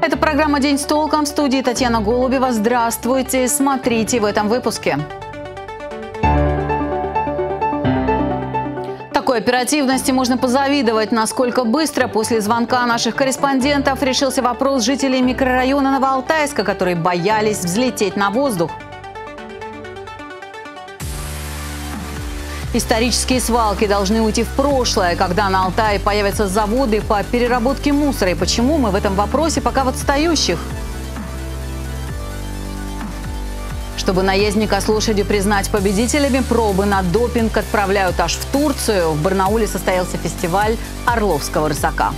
Это программа «День с толком», в студии Татьяна Голубева. Здравствуйте, смотрите в этом выпуске. Такой оперативности можно позавидовать, насколько быстро после звонка наших корреспондентов решился вопрос жителей микрорайона Новоалтайска, которые боялись взлететь на воздух. Исторические свалки должны уйти в прошлое, когда на Алтае появятся заводы по переработке мусора. И почему мы в этом вопросе пока в отстающих? Чтобы наездника с лошадью признать победителями, пробы на допинг отправляют аж в Турцию. В Барнауле состоялся фестиваль Орловского рысака.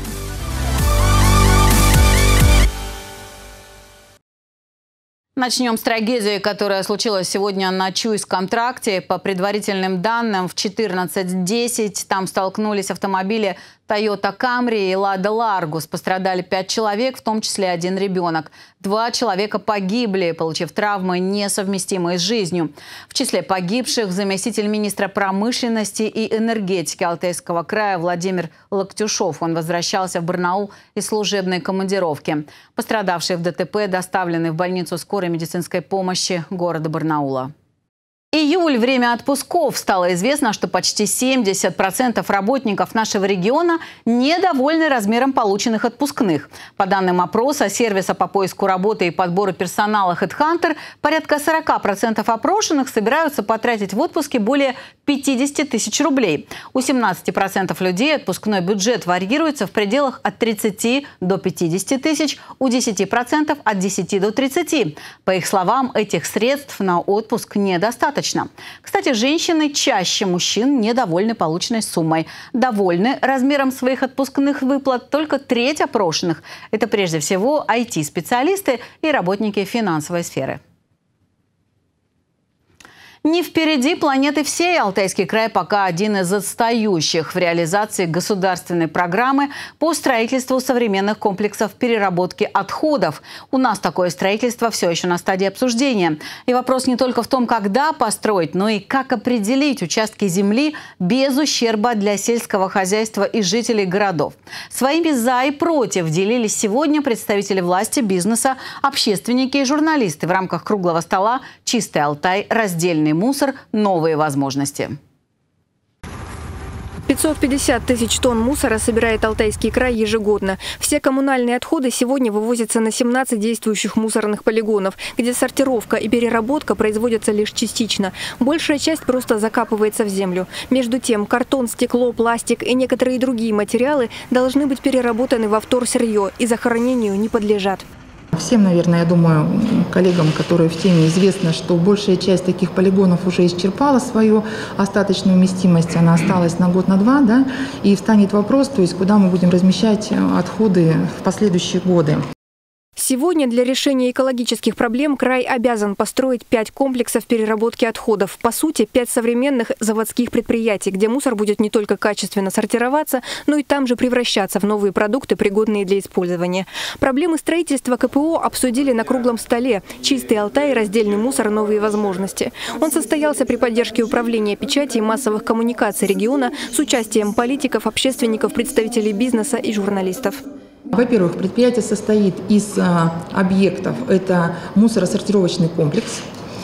Начнем с трагедии, которая случилась сегодня на Чуйском тракте. По предварительным данным, в 14:10 там столкнулись автомобили Toyota Camry и Lada Largus. Пострадали 5 человек, в том числе 1 ребенок. 2 человека погибли, получив травмы, несовместимые с жизнью. В числе погибших заместитель министра промышленности и энергетики Алтайского края Владимир Локтюшов. Он возвращался в Барнаул из служебной командировки. Пострадавшие в ДТП доставлены в больницу скорой медицинской помощи города Барнаула. Июль – время отпусков. Стало известно, что почти 70% работников нашего региона недовольны размером полученных отпускных. По данным опроса сервиса по поиску работы и подбору персонала HeadHunter, порядка 40% опрошенных собираются потратить в отпуске более 50 тысяч рублей. У 17% людей отпускной бюджет варьируется в пределах от 30 до 50 тысяч, у 10% от 10 до 30. По их словам, этих средств на отпуск недостаточно. Кстати, женщины чаще мужчин недовольны полученной суммой. Довольны размером своих отпускных выплат только треть опрошенных. Это прежде всего IT-специалисты и работники финансовой сферы. Не впереди планеты всей. Алтайский край пока один из отстающих в реализации государственной программы по строительству современных комплексов переработки отходов. У нас такое строительство все еще на стадии обсуждения. И вопрос не только в том, когда построить, но и как определить участки земли без ущерба для сельского хозяйства и жителей городов. Своими «за» и «против» делились сегодня представители власти, бизнеса, общественники и журналисты в рамках круглого стола «Чистый Алтай. Раздельный мусор. Новые возможности». 550 тысяч тонн мусора собирает Алтайский край ежегодно. Все коммунальные отходы сегодня вывозятся на 17 действующих мусорных полигонов, где сортировка и переработка производятся лишь частично. Большая часть просто закапывается в землю. Между тем, картон, стекло, пластик и некоторые другие материалы должны быть переработаны во вторсырье и захоронению не подлежат. Всем, наверное, я думаю, коллегам, которые в теме, известно, что большая часть таких полигонов уже исчерпала свою остаточную вместимость, она осталась на год, на два, да, и встанет вопрос, то есть куда мы будем размещать отходы в последующие годы. Сегодня для решения экологических проблем край обязан построить 5 комплексов переработки отходов. По сути, 5 современных заводских предприятий, где мусор будет не только качественно сортироваться, но и там же превращаться в новые продукты, пригодные для использования. Проблемы строительства КПО обсудили на круглом столе «Чистый Алтай. Раздельный мусор. Новые возможности». Он состоялся при поддержке Управления печати и массовых коммуникаций региона с участием политиков, общественников, представителей бизнеса и журналистов. Во-первых, предприятие состоит из объектов. Это мусоросортировочный комплекс,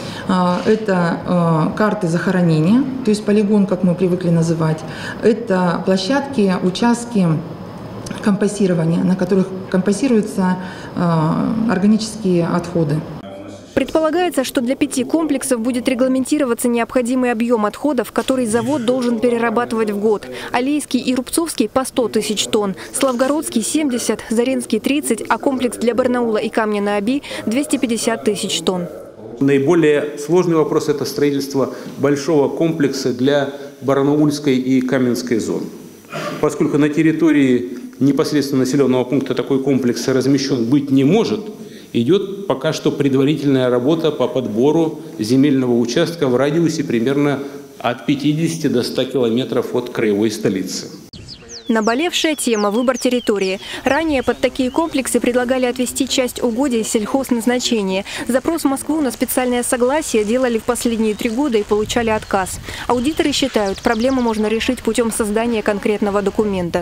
это карты захоронения, то есть полигон, как мы привыкли называть, это площадки, участки компостирования, на которых компостируются органические отходы. Предполагается, что для 5 комплексов будет регламентироваться необходимый объем отходов, который завод должен перерабатывать в год. Алейский и Рубцовский по 100 тысяч тонн, Славгородский – 70, Заринский – 30, а комплекс для Барнаула и Камня-на-Оби – 250 тысяч тонн. Наиболее сложный вопрос – это строительство большого комплекса для Барнаульской и Каменской зон. Поскольку на территории непосредственно населенного пункта такой комплекс размещен быть не может, идет пока что предварительная работа по подбору земельного участка в радиусе примерно от 50 до 100 километров от краевой столицы. Наболевшая тема – выбор территории. Ранее под такие комплексы предлагали отвести часть угодий сельхозназначения. Запрос в Москву на специальное согласие делали в последние 3 года и получали отказ. Аудиторы считают, проблему можно решить путем создания конкретного документа.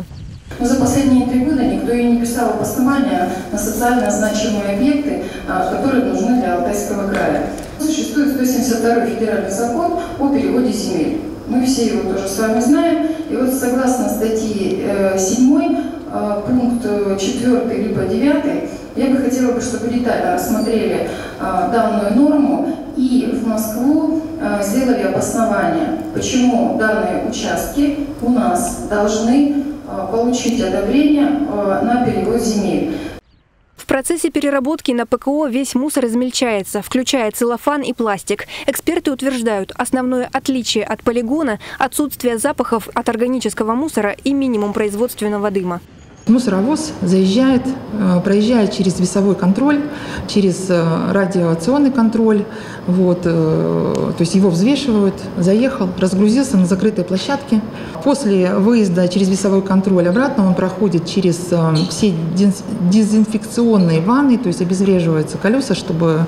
Но за последние 3 года никто и не писал обоснования на социально значимые объекты, которые нужны для Алтайского края. Существует 172 федеральный закон о переводе земель. Мы все его тоже с вами знаем. И вот согласно статьи 7, пункт 4 либо 9, я бы хотела, чтобы детально рассмотрели данную норму и в Москву сделали обоснование, почему данные участки у нас должны получить одобрение на перевод земель. В процессе переработки на ПКО весь мусор измельчается, включая целлофан и пластик. Эксперты утверждают, основное отличие от полигона – отсутствие запахов от органического мусора и минимум производственного дыма. Мусоровоз заезжает, проезжает через весовой контроль, через радиационный контроль. То есть его взвешивают, заехал, разгрузился на закрытой площадке. После выезда через весовой контроль обратно он проходит через все дезинфекционные ванны, то есть обезвреживаются колеса, чтобы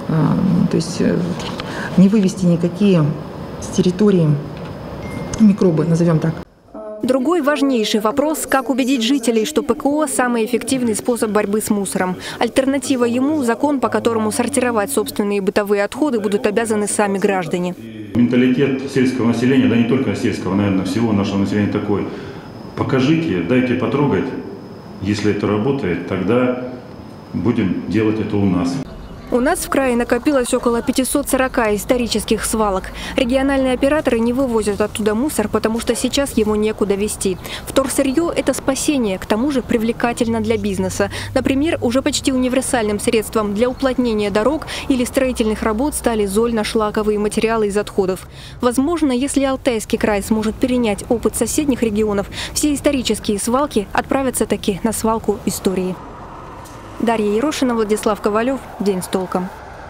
не вывести никакие с территории микробы, назовем так. Другой важнейший вопрос – как убедить жителей, что ПКО – самый эффективный способ борьбы с мусором. Альтернатива ему – закон, по которому сортировать собственные бытовые отходы будут обязаны сами граждане. Менталитет сельского населения, да не только сельского, наверное, всего нашего населения такой. Покажите, дайте потрогать. Если это работает, тогда будем делать это у нас. У нас в крае накопилось около 540 исторических свалок. Региональные операторы не вывозят оттуда мусор, потому что сейчас его некуда везти. Вторсырье – это спасение, к тому же привлекательно для бизнеса. Например, уже почти универсальным средством для уплотнения дорог или строительных работ стали зольно-шлаковые материалы из отходов. Возможно, если Алтайский край сможет перенять опыт соседних регионов, все исторические свалки отправятся таки на свалку истории. Дарья Ерошина, Владислав Ковалев. День с толком.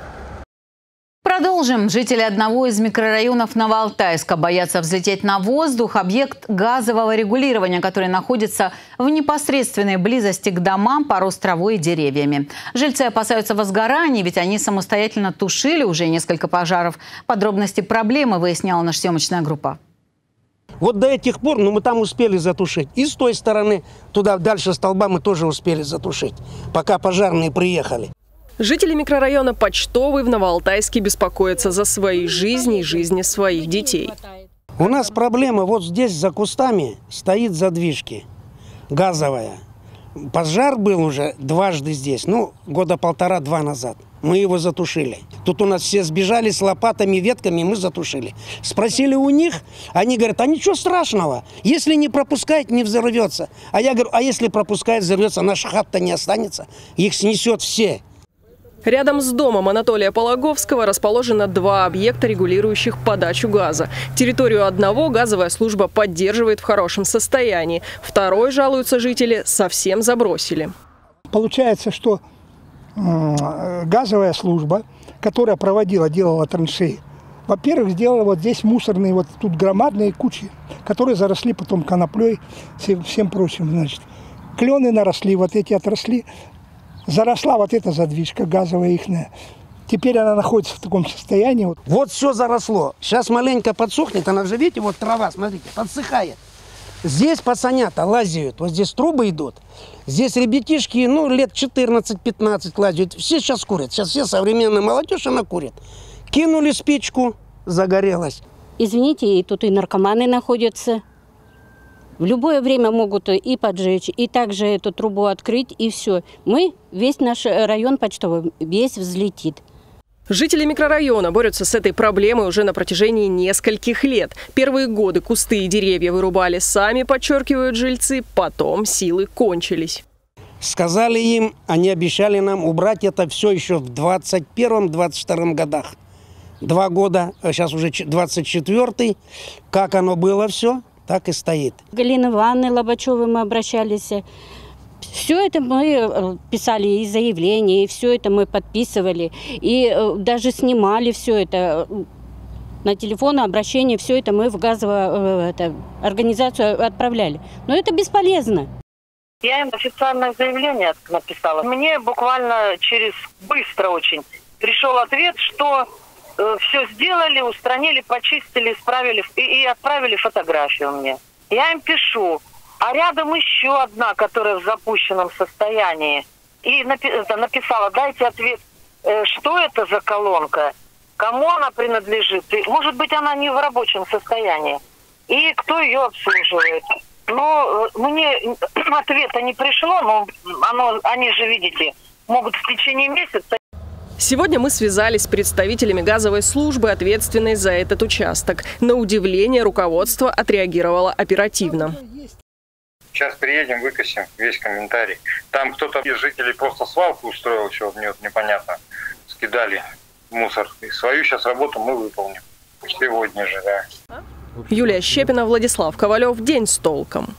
Продолжим. Жители одного из микрорайонов Новоалтайска боятся взлететь на воздух. Объект газового регулирования, который находится в непосредственной близости к домам, порос травой и деревьями. Жильцы опасаются возгораний, ведь они самостоятельно тушили уже несколько пожаров. Подробности проблемы выясняла наша съемочная группа. Вот до этих пор, мы там успели затушить. И с той стороны, туда дальше столба мы тоже успели затушить, пока пожарные приехали. Жители микрорайона Почтовый в Новоалтайске беспокоятся за свои жизни и жизни своих детей. У нас проблема, вот здесь за кустами стоит задвижки газовая. Пожар был уже дважды здесь, года 1,5-2 назад. Мы его затушили. Тут у нас все сбежали с лопатами, ветками, мы затушили. Спросили у них, они говорят, а ничего страшного. Если не пропускает, не взорвется. А я говорю, а если пропускает, взорвется, наша хата не останется. Их снесет все. Рядом с домом Анатолия Пологовского расположено 2 объекта, регулирующих подачу газа. Территорию одного газовая служба поддерживает в хорошем состоянии. Второй, жалуются жители, совсем забросили. Получается, что газовая служба, которая делала траншеи, во-первых, сделала вот здесь мусорные, вот тут громадные кучи, которые заросли потом коноплей, всем прочим, значит. Клены наросли, вот эти отросли, заросла вот эта задвижка газовая ихняя. Теперь она находится в таком состоянии. Вот все заросло. Сейчас маленько подсохнет, она же, видите, вот трава, смотрите, подсыхает. Здесь пацанята лазят, вот здесь трубы идут. Здесь ребятишки, лет 14-15 лазят. Все сейчас курят. Сейчас все современная молодежь, она курит. Кинули спичку, загорелась. Извините, и тут и наркоманы находятся. В любое время могут и поджечь, и также эту трубу открыть, и все. Весь наш район Почтовый, весь взлетит. Жители микрорайона борются с этой проблемой уже на протяжении нескольких лет. Первые годы кусты и деревья вырубали сами, подчеркивают жильцы, потом силы кончились. Сказали им, они обещали нам убрать это все еще в 21-22 годах. 2 года, сейчас уже 24-й. Как оно было все, так и стоит. Галина Ивановна Лобачевой мы обращались. Все это мы писали и заявления, и все это мы подписывали, и даже снимали все это на телефон, обращение, все это мы в газовую организацию отправляли. Но это бесполезно. Я им официальное заявление написала. Мне буквально быстро очень пришел ответ, что все сделали, устранили, почистили, исправили и отправили фотографию мне. Я им пишу. а рядом еще одна, которая в запущенном состоянии. И написала: дайте ответ, что это за колонка, кому она принадлежит. И, может быть, она не в рабочем состоянии. И кто ее обслуживает. Но мне ответа не пришло, но они же, видите, могут в течение месяца. Сегодня мы связались с представителями газовой службы, ответственной за этот участок. На удивление, руководство отреагировало оперативно. Сейчас приедем, выкосим весь комментарий. Там кто-то из жителей просто свалку устроил, еще непонятно. Скидали мусор. И свою сейчас работу мы выполним. Сегодня же, да. Юлия Щепина, Владислав Ковалев. День с толком.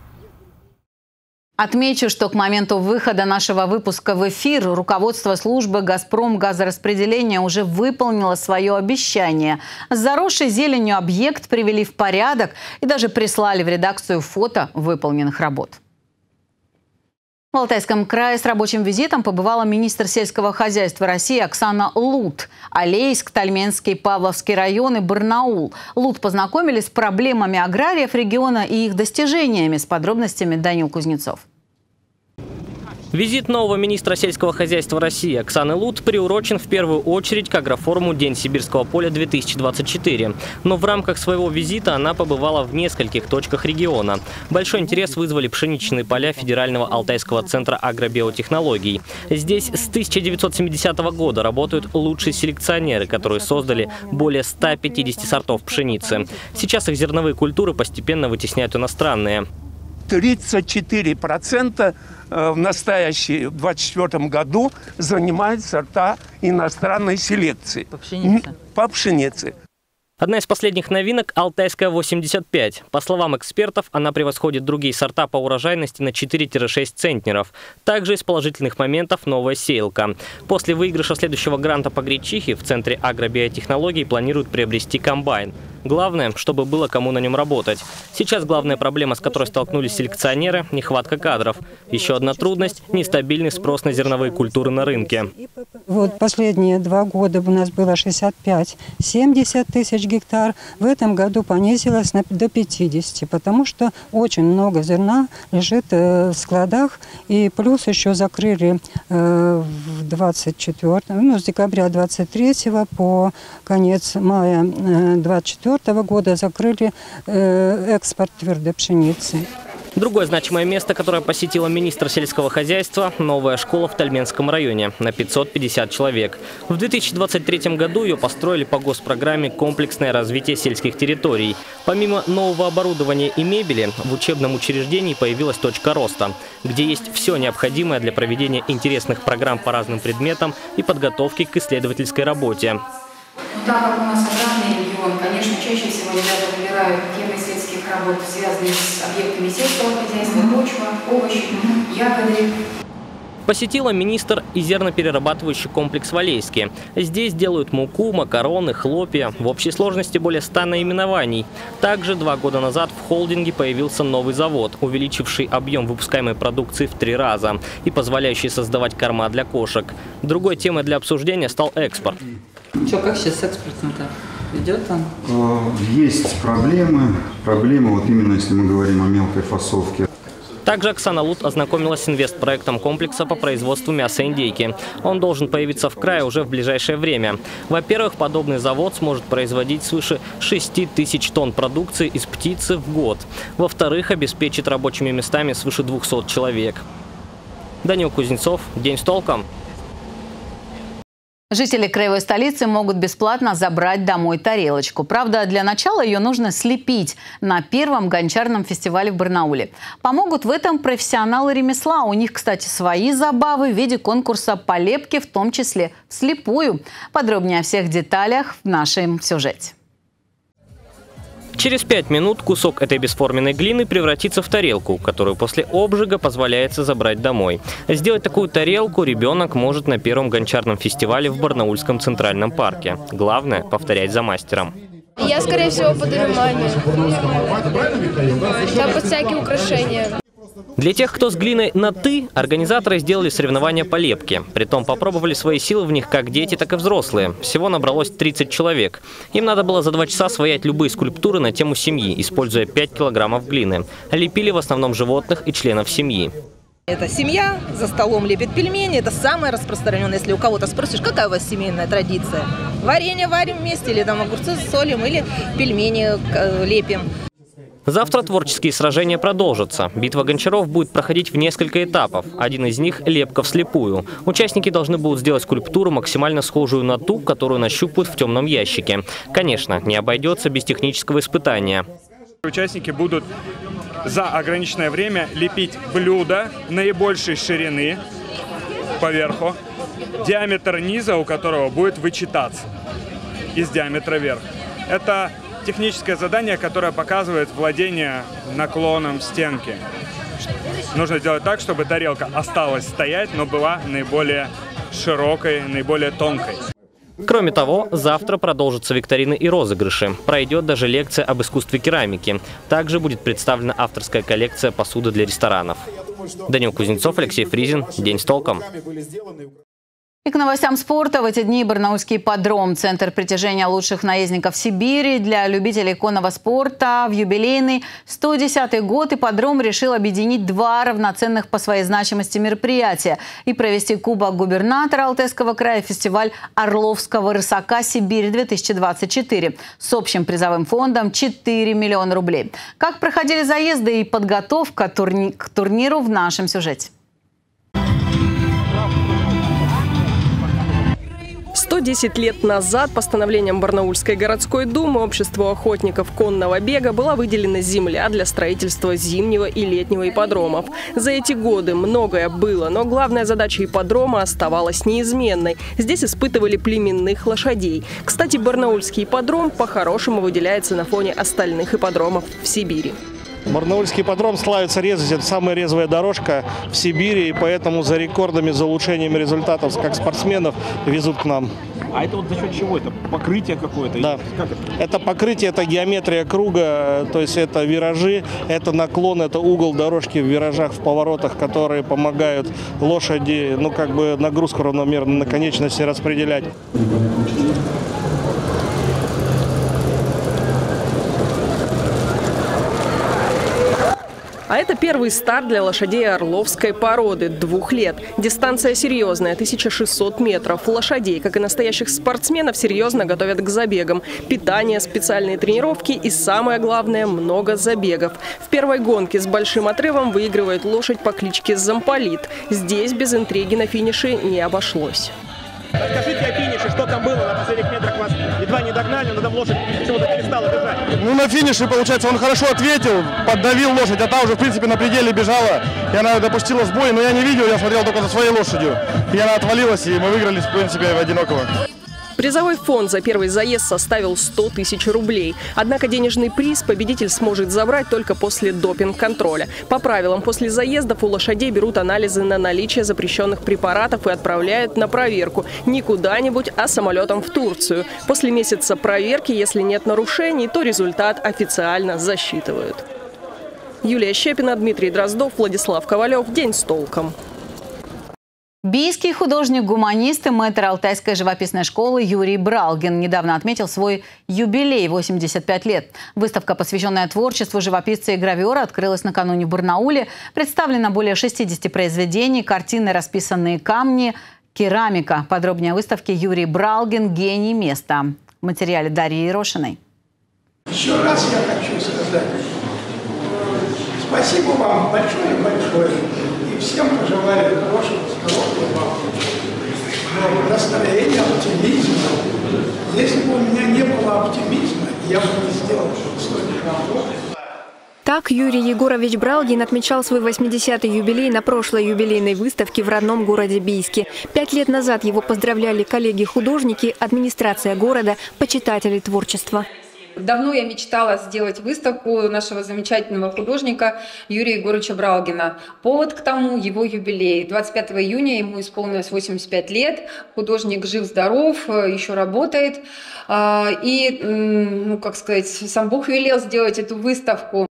Отмечу, что к моменту выхода нашего выпуска в эфир руководство службы «Газпром» газораспределения уже выполнило свое обещание. Заросший зеленью объект привели в порядок и даже прислали в редакцию фото выполненных работ. В Алтайском крае с рабочим визитом побывала министр сельского хозяйства России Оксана Лут. Алейск, Тальменский, Павловский район и Барнаул. Лут познакомились с проблемами аграриев региона и их достижениями. С подробностями Данил Кузнецов. Визит нового министра сельского хозяйства России Оксаны Лут приурочен в первую очередь к агрофоруму «День сибирского поля-2024». Но в рамках своего визита она побывала в нескольких точках региона. Большой интерес вызвали пшеничные поля Федерального Алтайского центра агробиотехнологий. Здесь с 1970 года работают лучшие селекционеры, которые создали более 150 сортов пшеницы. Сейчас их зерновые культуры постепенно вытесняют иностранные. 34% в настоящем 2024 году занимают сорта иностранной селекции. По пшенице? По пшенице. Одна из последних новинок – Алтайская 85. По словам экспертов, она превосходит другие сорта по урожайности на 4-6 центнеров. Также из положительных моментов новая сеялка. После выигрыша следующего гранта по гречихе в Центре агробиотехнологий планируют приобрести комбайн. Главное, чтобы было кому на нем работать. Сейчас главная проблема, с которой столкнулись селекционеры – нехватка кадров. Еще одна трудность – нестабильный спрос на зерновые культуры на рынке. Вот последние 2 года у нас было 65-70 тысяч гектар. В этом году понизилось до 50, потому что очень много зерна лежит в складах. И плюс еще закрыли с декабря 23 по конец мая 24 года закрыли экспорт твердой пшеницы. Другое значимое место, которое посетила министр сельского хозяйства – новая школа в Тальменском районе на 550 человек. В 2023 году ее построили по госпрограмме «Комплексное развитие сельских территорий». Помимо нового оборудования и мебели, в учебном учреждении появилась точка роста, где есть все необходимое для проведения интересных программ по разным предметам и подготовки к исследовательской работе. Так как у нас аграрный регион, конечно, чаще всего ребята выбирают темы сельских работ, связанные с объектами сельского хозяйства, почва, овощи, ягоды. Посетила министр и зерноперерабатывающий комплекс в Алейске. Здесь делают муку, макароны, хлопья. В общей сложности более 100 наименований. Также 2 года назад в холдинге появился новый завод, увеличивший объем выпускаемой продукции в 3 раза и позволяющий создавать корма для кошек. Другой темой для обсуждения стал экспорт. Что, как сейчас с экспортом-то? Идет он? Есть проблемы. Проблемы, вот именно если мы говорим о мелкой фасовке. Также Оксана Лут ознакомилась с инвестпроектом комплекса по производству мяса индейки. Он должен появиться в крае уже в ближайшее время. Во-первых, подобный завод сможет производить свыше 6000 тонн продукции из птицы в год. Во-вторых, обеспечит рабочими местами свыше 200 человек. Данил Кузнецов, День с толком. Жители краевой столицы могут бесплатно забрать домой тарелочку. Правда, для начала ее нужно слепить на первом гончарном фестивале в Барнауле. Помогут в этом профессионалы ремесла. У них, кстати, свои забавы в виде конкурса по лепке, в том числе вслепую. Подробнее о всех деталях в нашем сюжете. Через 5 минут кусок этой бесформенной глины превратится в тарелку, которую после обжига позволяется забрать домой. Сделать такую тарелку ребенок может на первом гончарном фестивале в Барнаульском центральном парке. Главное – повторять за мастером. Я, скорее всего, подарю маме. Да, под всякие украшения. Для тех, кто с глиной на «ты», организаторы сделали соревнования по лепке. Притом попробовали свои силы в них как дети, так и взрослые. Всего набралось 30 человек. Им надо было за 2 часа своять любые скульптуры на тему семьи, используя 5 килограммов глины. Лепили в основном животных и членов семьи. Это семья, за столом лепит пельмени. Это самое распространенное. Если у кого-то спросишь, какая у вас семейная традиция? Варенье варим вместе, или там огурцы солим, или пельмени лепим. Завтра творческие сражения продолжатся. Битва гончаров будет проходить в несколько этапов. Один из них – лепка вслепую. Участники должны будут сделать скульптуру, максимально схожую на ту, которую нащупают в темном ящике. Конечно, не обойдется без технического испытания. Участники будут за ограниченное время лепить блюдо наибольшей ширины поверху, диаметр низа у которого будет вычитаться из диаметра верха. Это техническое задание, которое показывает владение наклоном стенки. Нужно сделать так, чтобы тарелка осталась стоять, но была наиболее широкой, наиболее тонкой. Кроме того, завтра продолжатся викторины и розыгрыши. Пройдет даже лекция об искусстве керамики. Также будет представлена авторская коллекция посуды для ресторанов. Данил Кузнецов, Алексей Фризин. День с толком. И к новостям спорта. В эти дни Барнаульский ипподром – центр притяжения лучших наездников Сибири. Для любителей конного спорта в юбилейный 110-й год ипподром решил объединить 2 равноценных по своей значимости мероприятия и провести Кубок губернатора Алтайского края, фестиваль Орловского рысака «Сибирь-2024» с общим призовым фондом 4 миллиона рублей. Как проходили заезды и подготовка к турниру в нашем сюжете. 110 лет назад постановлением Барнаульской городской думы Обществу охотников конного бега была выделена земля для строительства зимнего и летнего ипподромов. За эти годы многое было, но главная задача ипподрома оставалась неизменной. Здесь испытывали племенных лошадей. Кстати, Барнаульский ипподром по-хорошему выделяется на фоне остальных ипподромов в Сибири. Барнаульский ипподром славится резвостью. Это самая резвая дорожка в Сибири, и поэтому за рекордами, за улучшением результатов, как спортсменов, везут к нам. А это вот за счет чего? Это покрытие какое-то? Да. Как это покрытие, это геометрия круга, то есть это виражи, это наклон, это угол дорожки в виражах, в поворотах, которые помогают лошади, нагрузку равномерно на конечности распределять. А это первый старт для лошадей орловской породы 2 лет. Дистанция серьезная – 1600 метров. Лошадей, как и настоящих спортсменов, серьезно готовят к забегам. Питание, специальные тренировки и, самое главное, много забегов. В первой гонке с большим отрывом выигрывает лошадь по кличке Замполит. Здесь без интриги на финише не обошлось. Расскажите о финише, что там было на последних метрах, вас едва не догнали, но там лошадь почему-то перестала бежать. На финише, получается, он хорошо ответил, поддавил лошадь, а та уже, в принципе, на пределе бежала, и она допустила сбой, но я не видел, я смотрел только за своей лошадью. И она отвалилась, и мы выиграли, в принципе, в одинокого. Призовой фонд за первый заезд составил 100 000 рублей. Однако денежный приз победитель сможет забрать только после допинг-контроля. По правилам, после заездов у лошадей берут анализы на наличие запрещенных препаратов и отправляют на проверку. Не куда-нибудь, а самолетом в Турцию. После месяца проверки, если нет нарушений, то результат официально засчитывают. Юлия Щепина, Дмитрий Дроздов, Владислав Ковалев. День с толком. Бийский художник-гуманист и мэтр Алтайской живописной школы Юрий Бралгин недавно отметил свой юбилей – 85 лет. Выставка, посвященная творчеству живописца и гравера, открылась накануне в Барнауле. Представлено более 60 произведений, картины, расписанные камни, керамика. Подробнее о выставке Юрий Бралгин «Гений места» в материале Дарьи Ерошиной. Еще раз я хочу сказать спасибо вам большое. И всем пожелаю хорошего здоровья, настроения, оптимизма. Если бы у меня не было оптимизма, я бы не сделал столько работы. Так Юрий Егорович Бралгин отмечал свой 80-й юбилей на прошлой юбилейной выставке в родном городе Бийске. 5 лет назад его поздравляли коллеги-художники, администрация города, почитатели творчества. Давно я мечтала сделать выставку нашего замечательного художника Юрия Егоровича Бралгина. Повод к тому – его юбилей. 25 июня ему исполнилось 85 лет. Художник жив-здоров, еще работает. И, сам Бог велел сделать эту выставку.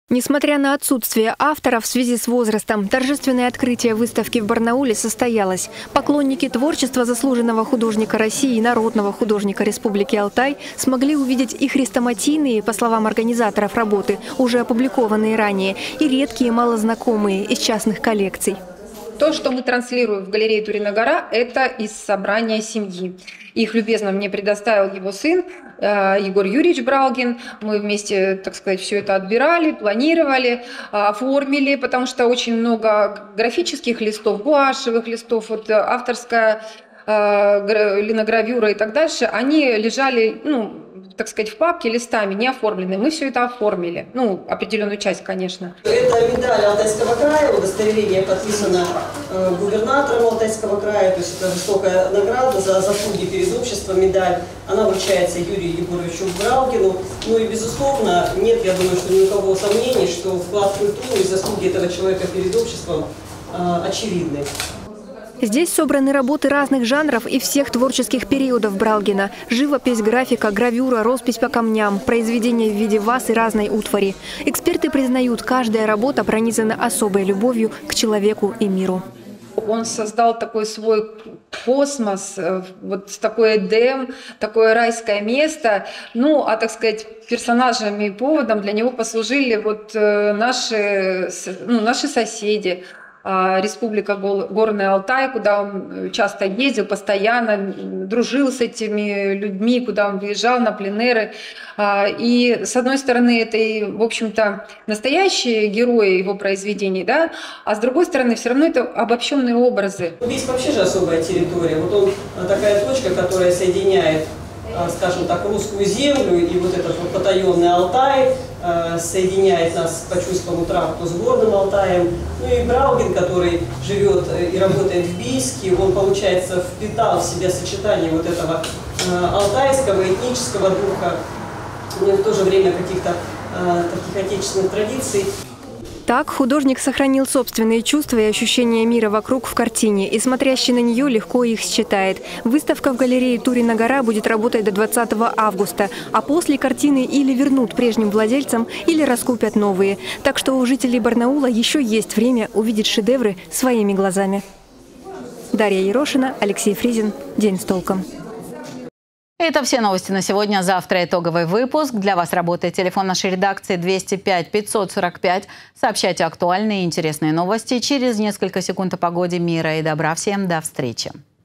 Несмотря на отсутствие автора в связи с возрастом, торжественное открытие выставки в Барнауле состоялось. Поклонники творчества заслуженного художника России и народного художника Республики Алтай смогли увидеть и хрестоматийные, по словам организаторов работы, уже опубликованные ранее, и редкие малознакомые из частных коллекций. То, что мы транслируем в галерее Турина гора, это из собрания семьи. Их любезно мне предоставил его сын Егор Юрьевич Бралгин. Мы вместе, так сказать, все это отбирали, планировали, оформили, потому что очень много графических листов, гуашевых листов, вот авторская линогравюра и так дальше, они лежали, так сказать, в папке листами, не оформленные. Мы все это оформили. Определенную часть, конечно. Это медаль Алтайского края, удостоверение подписано губернатором Алтайского края, то есть это высокая награда за заслуги перед обществом, медаль. Она вручается Юрию Егоровичу Бралгину. И, безусловно, нет, я думаю, что ни у кого сомнений, что вклад в культуру и заслуги этого человека перед обществом очевидны. Здесь собраны работы разных жанров и всех творческих периодов Бралгина. Живопись, графика, гравюра, роспись по камням, произведения в виде ваз и разной утвари. Эксперты признают, каждая работа пронизана особой любовью к человеку и миру. Он создал такой свой космос, вот такой Эдем, такое райское место. Так сказать, персонажем и поводом для него послужили вот наши соседи. Республика Горный Алтай, куда он часто ездил, постоянно дружил с этими людьми, куда он выезжал на пленеры. И, с одной стороны, это, в общем-то, настоящие герои его произведений, да? А с другой стороны, все равно это обобщенные образы. Здесь вообще же особая территория. Вот он такая точка, которая соединяет, скажем так, русскую землю и вот этот вот потаенный Алтай, соединяет нас по Чуйскому тракту с Горным Алтаем. И Бралгин, который живет и работает в Бийске, он, получается, впитал в себя сочетание вот этого алтайского, этнического духа, но в то же время каких-то таких отечественных традиций. Так художник сохранил собственные чувства и ощущения мира вокруг в картине, и смотрящий на нее легко их считает. Выставка в галерее Турина гора будет работать до 20 августа, а после картины или вернут прежним владельцам, или раскупят новые. Так что у жителей Барнаула еще есть время увидеть шедевры своими глазами. Дарья Ерошина, Алексей Фризин. День с толком. Это все новости на сегодня. Завтра итоговый выпуск. Для вас работает телефон нашей редакции 205 545. Сообщайте актуальные и интересные новости. Через несколько секунд о погоде, мира и добра. Всем до встречи.